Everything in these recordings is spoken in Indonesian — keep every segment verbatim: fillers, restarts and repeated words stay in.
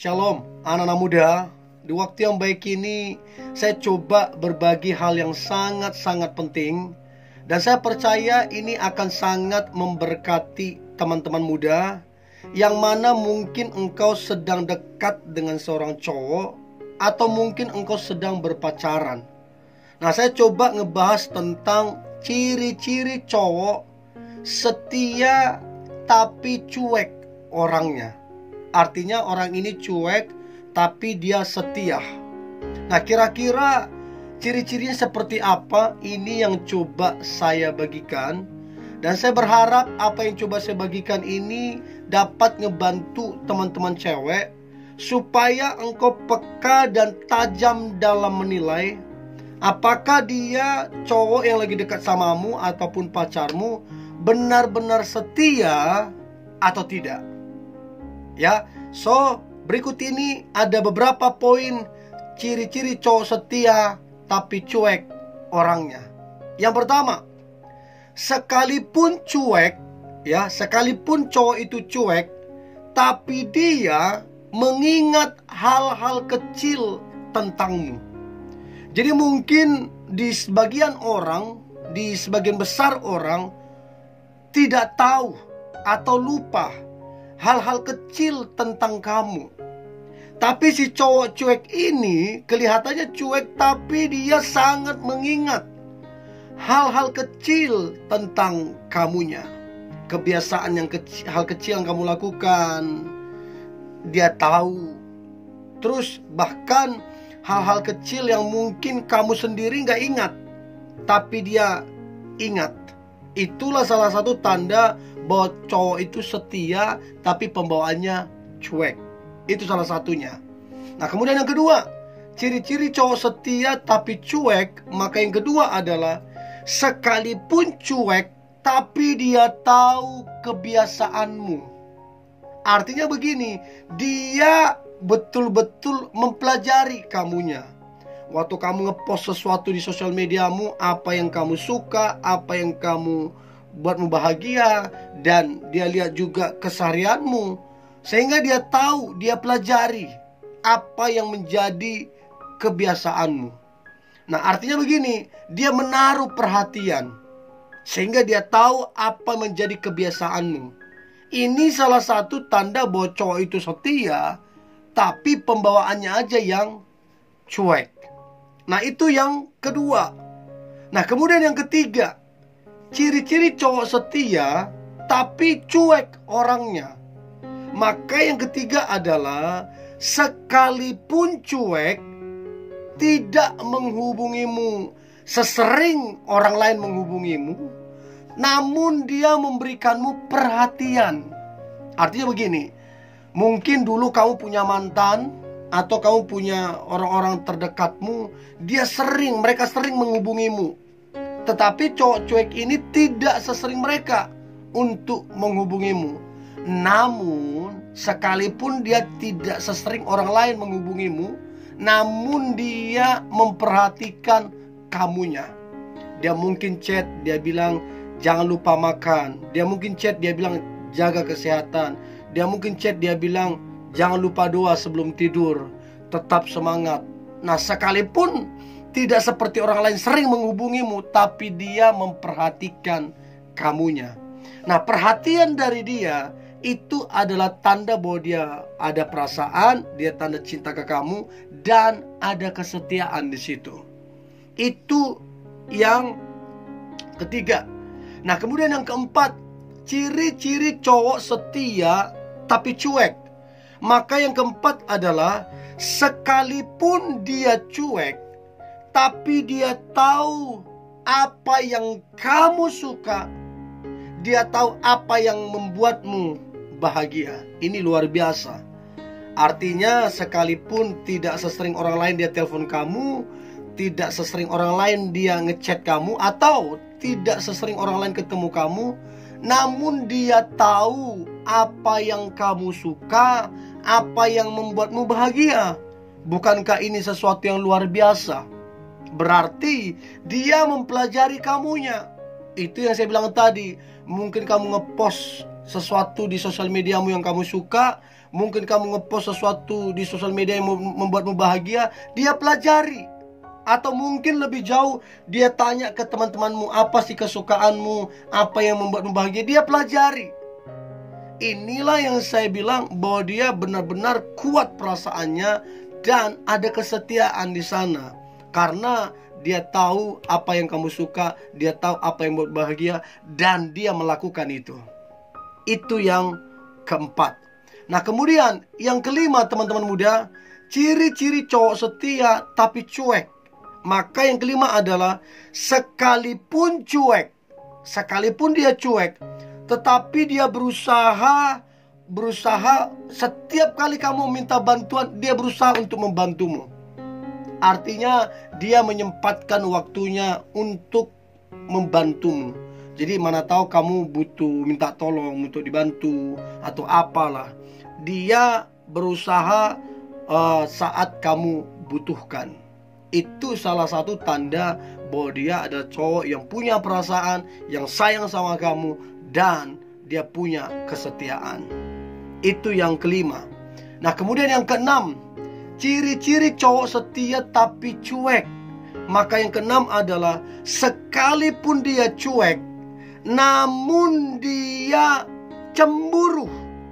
Shalom anak-anak muda. Di waktu yang baik ini saya coba berbagi hal yang sangat-sangat penting, dan saya percaya ini akan sangat memberkati teman-teman muda yang mana mungkin engkau sedang dekat dengan seorang cowok, atau mungkin engkau sedang berpacaran. Nah, saya coba ngebahas tentang ciri-ciri cowok setia tapi cuek orangnya. Artinya orang ini cuek tapi dia setia. Nah, kira-kira ciri-cirinya seperti apa? Ini yang coba saya bagikan, dan saya berharap apa yang coba saya bagikan ini dapat ngebantu teman-teman cewek supaya engkau peka dan tajam dalam menilai apakah dia cowok yang lagi dekat samamu ataupun pacarmu benar-benar setia atau tidak. Ya, so berikut ini ada beberapa poin ciri-ciri cowok setia tapi cuek orangnya. Yang pertama, sekalipun cuek, ya, sekalipun cowok itu cuek, tapi dia mengingat hal-hal kecil tentangmu. Jadi mungkin di sebagian orang, di sebagian besar orang tidak tahu atau lupa hal-hal kecil tentang kamu. Tapi si cowok cuek ini kelihatannya cuek, tapi dia sangat mengingat hal-hal kecil tentang kamunya. Kebiasaan yang kecil, hal kecil yang kamu lakukan, dia tahu. Terus bahkan hal-hal kecil yang mungkin kamu sendiri gak ingat, tapi dia ingat. Itulah salah satu tanda bahwa cowok itu setia tapi pembawaannya cuek. Itu salah satunya. Nah, kemudian yang kedua, ciri-ciri cowok setia tapi cuek, maka yang kedua adalah sekalipun cuek tapi dia tahu kebiasaanmu. Artinya begini, dia betul-betul mempelajari kamunya. Waktu kamu ngepost sesuatu di sosial mediamu, apa yang kamu suka, apa yang kamu buatmu bahagia, dan dia lihat juga keseharianmu, sehingga dia tahu, dia pelajari apa yang menjadi kebiasaanmu. Nah, artinya begini, dia menaruh perhatian sehingga dia tahu apa menjadi kebiasaanmu. Ini salah satu tanda bahwa cowok itu setia tapi pembawaannya aja yang cuek. Nah, itu yang kedua. Nah, kemudian yang ketiga, ciri-ciri cowok setia tapi cuek orangnya. Maka yang ketiga adalah sekalipun cuek, tidak menghubungimu sesering orang lain menghubungimu, namun dia memberikanmu perhatian. Artinya begini, mungkin dulu kamu punya mantan atau kamu punya orang-orang terdekatmu, dia sering, mereka sering menghubungimu. Tetapi cowok cuek ini tidak sesering mereka untuk menghubungimu. Namun sekalipun dia tidak sesering orang lain menghubungimu, namun dia memperhatikan kamunya. Dia mungkin chat, dia bilang jangan lupa makan. Dia mungkin chat, dia bilang jaga kesehatan. Dia mungkin chat, dia bilang jangan lupa doa sebelum tidur, tetap semangat. Nah, sekalipun tidak seperti orang lain sering menghubungimu, tapi dia memperhatikan kamunya. Nah, perhatian dari dia itu adalah tanda bahwa dia ada perasaan, dia tanda cinta ke kamu, dan ada kesetiaan di situ. Itu yang ketiga. Nah, kemudian yang keempat, ciri-ciri cowok setia tapi cuek. Maka yang keempat adalah sekalipun dia cuek, tapi dia tahu apa yang kamu suka. Dia tahu apa yang membuatmu bahagia. Ini luar biasa. Artinya sekalipun tidak sesering orang lain dia telepon kamu, tidak sesering orang lain dia ngechat kamu, atau tidak sesering orang lain ketemu kamu, namun dia tahu apa yang kamu suka, apa yang membuatmu bahagia. Bukankah ini sesuatu yang luar biasa? Berarti dia mempelajari kamunya. Itu yang saya bilang tadi. Mungkin kamu ngepost sesuatu di sosial mediamu yang kamu suka, mungkin kamu ngepost sesuatu di sosial media yang membuatmu bahagia, dia pelajari. Atau mungkin lebih jauh, dia tanya ke teman-temanmu, apa sih kesukaanmu, apa yang membuatmu bahagia, dia pelajari. Inilah yang saya bilang bahwa dia benar-benar kuat perasaannya dan ada kesetiaan di sana. Karena dia tahu apa yang kamu suka, dia tahu apa yang membuat bahagia, dan dia melakukan itu. Itu yang keempat. Nah, kemudian yang kelima, teman-teman muda, ciri-ciri cowok setia tapi cuek. Maka yang kelima adalah sekalipun cuek, sekalipun dia cuek, tetapi dia berusaha berusaha setiap kali kamu minta bantuan, dia berusaha untuk membantumu. Artinya dia menyempatkan waktunya untuk membantumu. Jadi mana tahu kamu butuh minta tolong untuk dibantu atau apalah, dia berusaha uh, saat kamu butuhkan. Itu salah satu tanda bahwa dia adalah cowok yang punya perasaan, yang sayang sama kamu, dan dia punya kesetiaan. Itu yang kelima. Nah, kemudian yang keenam, ciri-ciri cowok setia tapi cuek. Maka yang keenam adalah sekalipun dia cuek, namun dia cemburu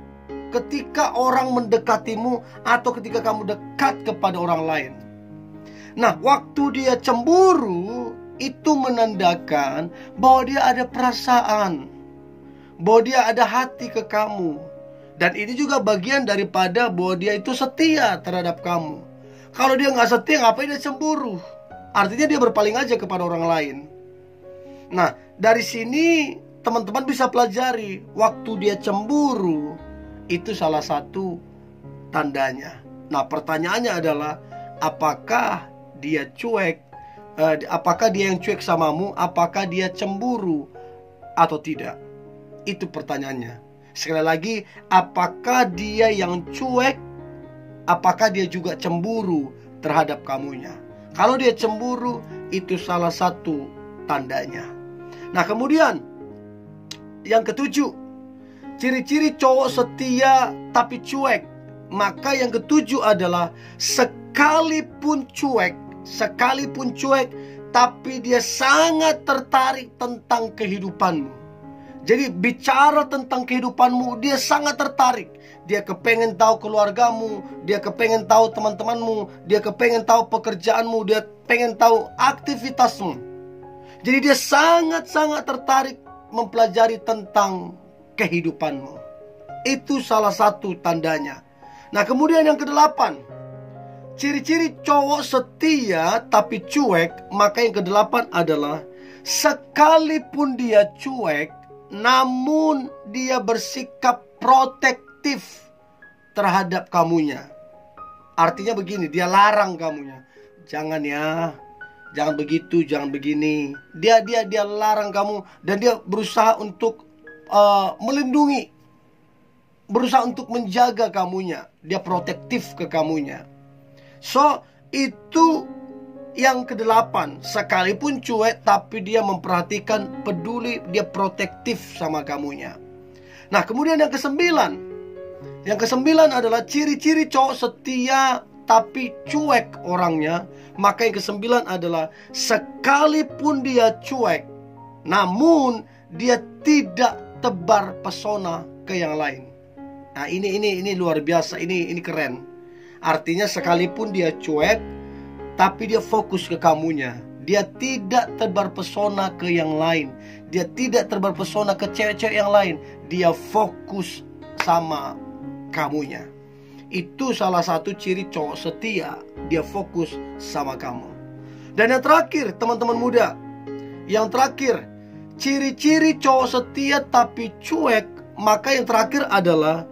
ketika orang mendekatimu atau ketika kamu dekat kepada orang lain. Nah, waktu dia cemburu, itu menandakan bahwa dia ada perasaan, bahwa dia ada hati ke kamu. Dan ini juga bagian daripada bahwa dia itu setia terhadap kamu. Kalau dia nggak setia, ngapain dia cemburu? Artinya dia berpaling aja kepada orang lain. Nah, dari sini teman-teman bisa pelajari, waktu dia cemburu, itu salah satu tandanya. Nah, pertanyaannya adalah, apakah dia cuek, uh, apakah dia yang cuek samamu, apakah dia cemburu atau tidak? Itu pertanyaannya. Sekali lagi, apakah dia yang cuek, apakah dia juga cemburu terhadap kamunya? Kalau dia cemburu, itu salah satu tandanya. Nah, kemudian yang ketujuh, ciri-ciri cowok setia tapi cuek. Maka yang ketujuh adalah sekalipun cuek, sekalipun cuek, tapi dia sangat tertarik tentang kehidupanmu. Jadi bicara tentang kehidupanmu, dia sangat tertarik. Dia kepengen tahu keluargamu, dia kepengen tahu teman-temanmu, dia kepengen tahu pekerjaanmu, dia pengen tahu aktivitasmu. Jadi dia sangat-sangat tertarik mempelajari tentang kehidupanmu. Itu salah satu tandanya. Nah, kemudian yang kedelapan, ciri-ciri cowok setia tapi cuek. Maka yang kedelapan adalah sekalipun dia cuek, namun dia bersikap protektif terhadap kamunya. Artinya begini, dia larang kamunya. Jangan ya, jangan begitu, jangan begini. Dia dia dia larang kamu, dan dia berusaha untuk uh, melindungi, berusaha untuk menjaga kamunya. Dia protektif ke kamunya. So, itu yang kedelapan. Sekalipun cuek, tapi dia memperhatikan, peduli, dia protektif sama kamunya. Nah, kemudian yang kesembilan. Yang kesembilan adalah ciri-ciri cowok setia tapi cuek orangnya. Maka yang kesembilan adalah sekalipun dia cuek, namun dia tidak tebar pesona ke yang lain. Nah, ini ini ini luar biasa, ini ini keren. Artinya sekalipun dia cuek, tapi dia fokus ke kamunya. Dia tidak tebar pesona ke yang lain. Dia tidak tebar pesona ke cewek-cewek yang lain. Dia fokus sama kamunya. Itu salah satu ciri cowok setia. Dia fokus sama kamu. Dan yang terakhir, teman-teman muda, yang terakhir, ciri-ciri cowok setia tapi cuek. Maka yang terakhir adalah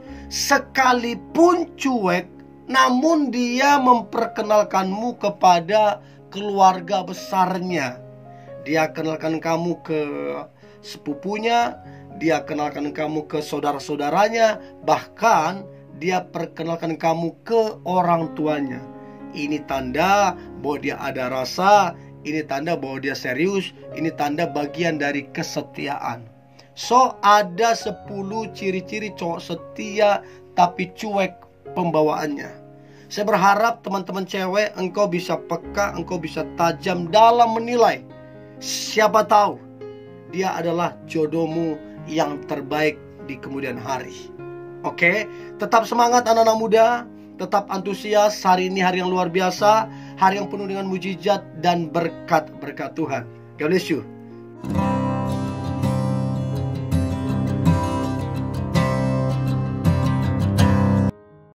sekalipun cuek, namun dia memperkenalkanmu kepada keluarga besarnya. Dia kenalkan kamu ke sepupunya, dia kenalkan kamu ke saudara-saudaranya, bahkan dia perkenalkan kamu ke orang tuanya. Ini tanda bahwa dia ada rasa, ini tanda bahwa dia serius, ini tanda bagian dari kesetiaan. So, ada sepuluh ciri-ciri cowok setia tapi cuek pembawaannya. Saya berharap teman-teman cewek, engkau bisa peka, engkau bisa tajam dalam menilai. Siapa tahu dia adalah jodohmu yang terbaik di kemudian hari. Oke, tetap semangat anak-anak muda, tetap antusias. Hari ini hari yang luar biasa, hari yang penuh dengan mujizat dan berkat-berkat Tuhan. God bless you.